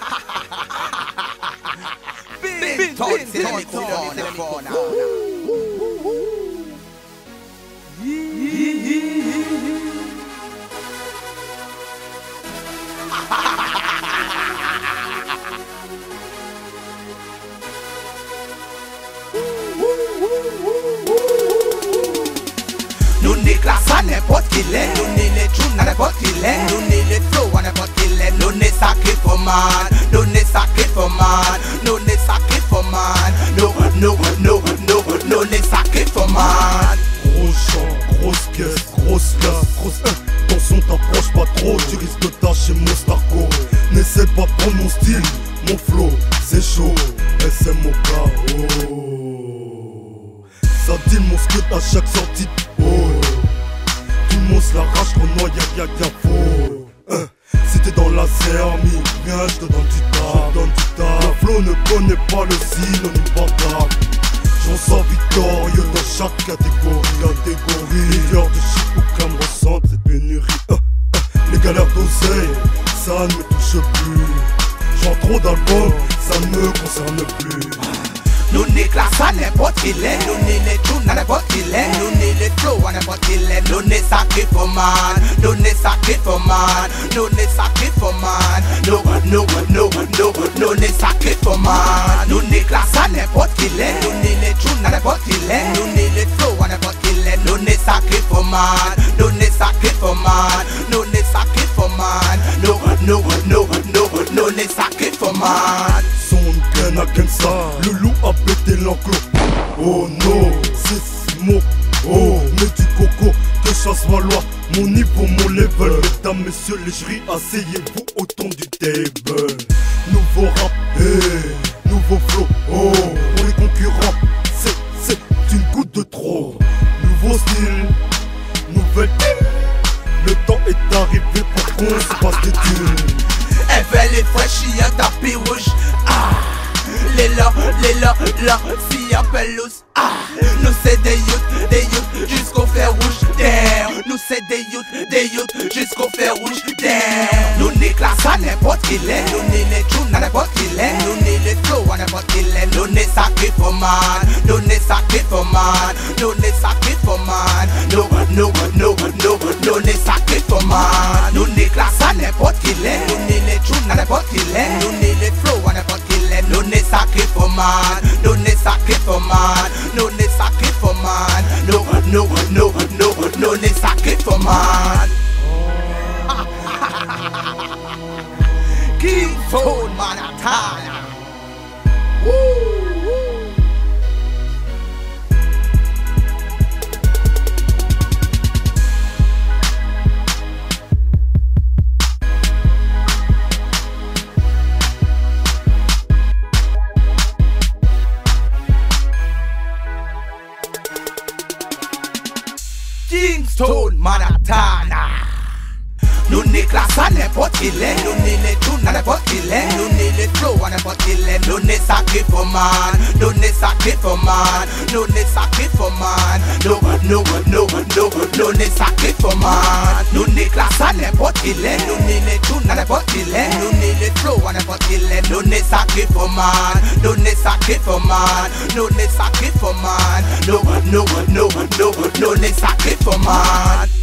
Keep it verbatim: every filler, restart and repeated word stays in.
Big Todd, c'est le microphone, c'est le microphone. Nous n'est classe à n'importe qui l'est, nous n'est les tunes à n'importe qui l'est, nous n'est les flows à n'importe qui l'est, nous n'est sacré for man, nous n'est sacré for man, nous n'est sacré for man, nous, nous, nous, nous, nous n'est sacré for man. Gros chant, grosse caisse, grosse casse, grosse hein. Attention t'approches pas trop, tu risques de tâcher mon starco. N'essaie pas de prendre mon style, mon flow, c'est chaud, S M O K O. Ça dit mon skate à chaque sortie. Oh. Tout le monde se l'arrache quand noie y'a y'a y'a faux. Hein. Si t'es dans la céramique, viens je te donne du tas, donne du tas. Le flow ne connaît pas le synonyme bâtard. J'en sors victorieux dans chaque catégorie, catégorie. Leader de shit ou cam ressentent cette pénurie. Hein. Hein. Les galères d'oseille, ça ne me touche plus. J'en trop d'albums, ça ne me concerne plus. Nous n'est classe à n'importe qui l'est, nous n'est les tunes à n'importe qui l'est, nous n'est les flows à n'importe qui l'est, nous n'est sacré for man, nous n'est sacré for man, nous n'est sacré for man, nous, nous, nous, nous, nous n'est sacré for man. Nous n'est classe à n'importe qui l'est, nous n'est les tunes à n'importe qui l'est, nous n'est les flows à n'importe qui l'est, nous n'est sacré for man, nous n'est sacré for man, nous n'est sacré for man, nous, nous, nous, nous, nous n'est sacré for man. Son gun à Kensa, le loup a pété l'enclos. Oh non, c'est mon oh, mais du coco, que chasse valoir mon niveau, mon level. Mesdames, messieurs, les jurys, asseyez-vous autour du table. Nouveau rap, hey, nouveau flow, oh, pour les concurrents, c'est, c'est une goutte de trop. Nouveau style, nouvelle team. Le temps est arrivé pour qu'on se passe des thunes. Elle fait les fraîchis à tapis rouge. Ah, les là, les là, là, si appelle l'os. Ah, nous c'est des youths, des youths jusqu'au fer rouge. Damn, nous c'est des youths, des youths jusqu'au fer rouge. Damn, nous n'est classe à n'importe qui l'est, nous n'est les tunes à n'importe qui l'est, nous n'est les flows à n'importe qui l'est, nous n'est sacré for man, nous n'est sacré for man, nous n'est sacré for man, nous, nous, nous, nous, nous n'est sacré for man. Nous n'est classe à n'importe qui l'est, nous n'est les tunes à n'importe qui l'est, nous n'est les flows à n'importe qui l'est, nous n'est sacré for man, nous n'est sacré for man, nous n'est sacré for man, nous, nous, nous, nous, nous n'est sacré for man. King Todd Manhattan. Woo, woo. Kingston, Manhattan. Nous n'est classe à n'importe qui l'est, nous n'est les tunes à n'importe qui l'est, nous n'est les flows à n'importe qui l'est, nous n'est sacré for man, nous n'est sacré for man, nous n'est sacré for man, nous, nous, nous, nous, nous n'est sacré for man. Nous n'est classe à n'importe qui l'est, nous n'est les tunes à n'importe qui l'est, nous n'est les flows à n'importe qui l'est, nous n'est sacré for man, nous n'est sacré for man, nous n'est sacré for man, nous, nous, nous, nous, nous n'est sacré for man.